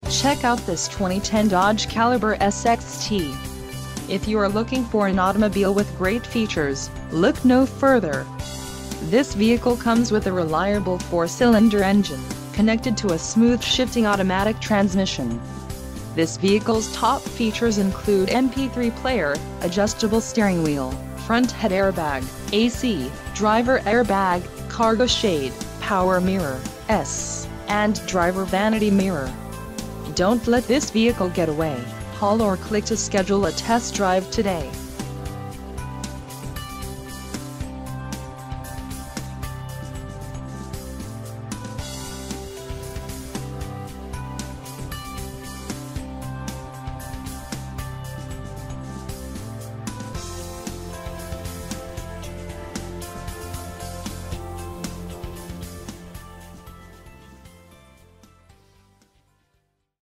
Check out this 2010 Dodge Caliber SXT. If you are looking for an automobile with great features, look no further. This vehicle comes with a reliable 4-cylinder engine, connected to a smooth shifting automatic transmission. This vehicle's top features include MP3 player, adjustable steering wheel, front head airbag, AC, driver airbag, cargo shade, power mirror, and driver vanity mirror. Don't let this vehicle get away. Call or click to schedule a test drive today.